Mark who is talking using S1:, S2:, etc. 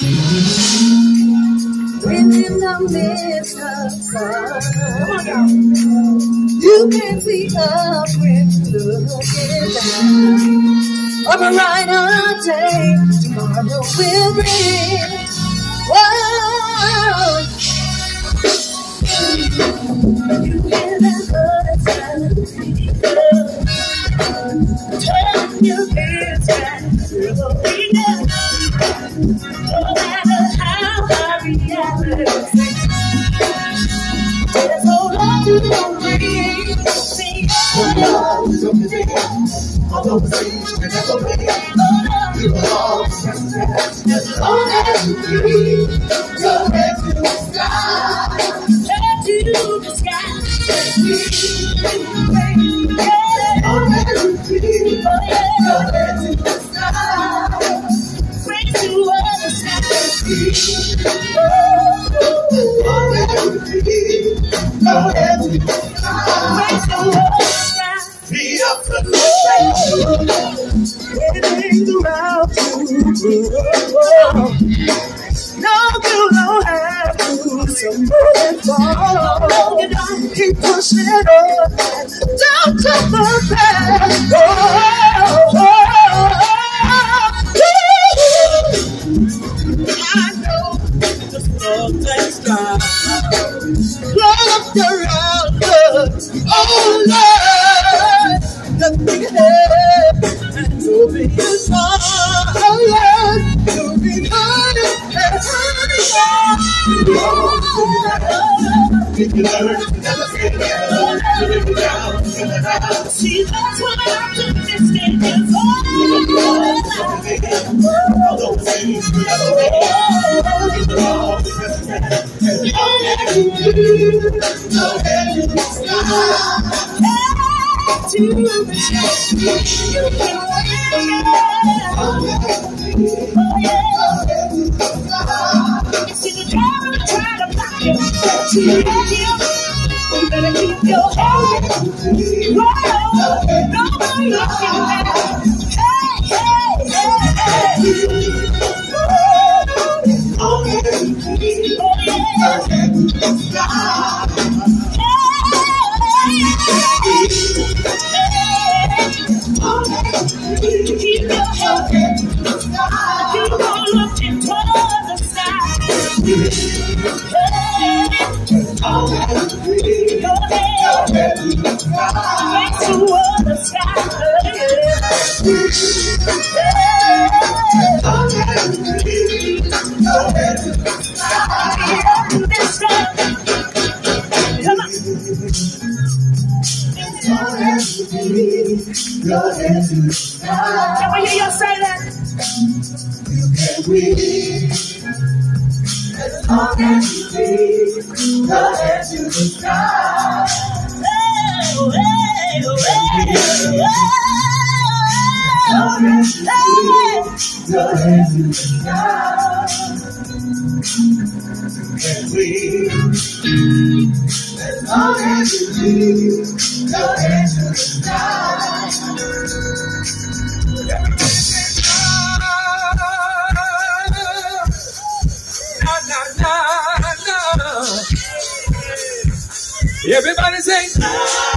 S1: When in the midst of sorrow, you can see up when looking down. A brighter day tomorrow will bring. Whoa. You hear that other side of the turn your head back to the beat. No matter how hard reality just hold on to the dream. Although the seas can never be, we will all be as long as you breathe. Your head to the sky, head to the sky. As long as you breathe, your head to the sky. Raise to the sky. As long as you breathe, your head to the sky. Raise to the sky. Be up to the anything's around you. No, you don't have to. So move it forward. Keep pushing on. Don't touch the past. I know the storm takes time. Look around, look. Oh, Lord. Nothing ahead, and you'll be as hard. Oh, yeah, you'll be harder and harder. If you learn, never say never. Live it down, fill it out. See, that's what I'm optimistic is all. Although the seas will never be, we will all be president. And all that you do, no head to the sky. To the sky, you can oh yeah, see the devil trying to block you, you better keep your head. Whoa, nobody looking back. Hey, oh keep your head. You don't look into the sky. Your head. Raise toward the sky. Come on. Your head to the sky. Can we hear you say that? You can breathe as long as you breathe. Your head to the sky. Your head to the sky. You can breathe as long as you breathe. Your head to the sky. Everybody say,